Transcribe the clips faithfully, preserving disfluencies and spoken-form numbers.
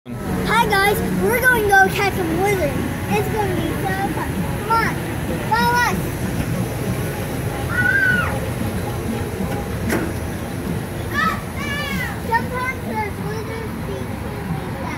Hi guys, we're going to go catch some lizards. It's going to be so fun. Come on, follow us. Ah! Sometimes there's lizards between that.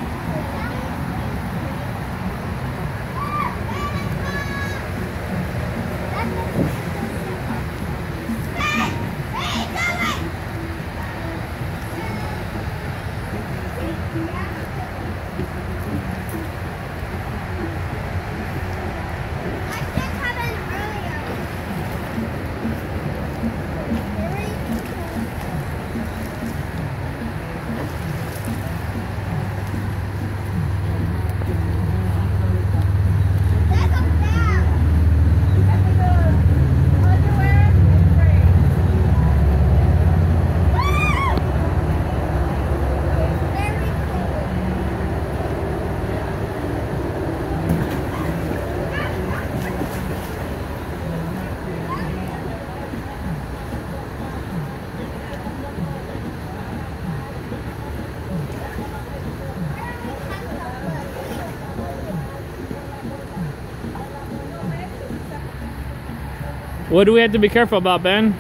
What do we have to be careful about, Ben?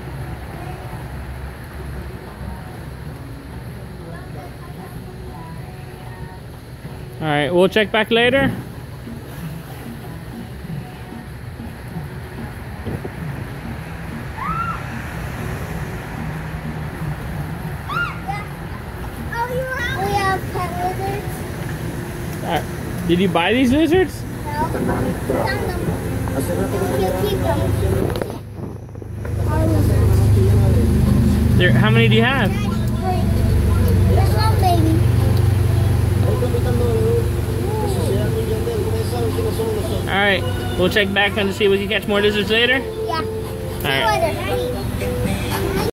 Alright, we'll check back later. We have pet lizards. Alright. Did you buy these lizards? No. Found them. You keep them. There, how many do you have? This one, baby. Alright, we'll check back on to see if we can catch more lizards later. Yeah. Alright. See you later.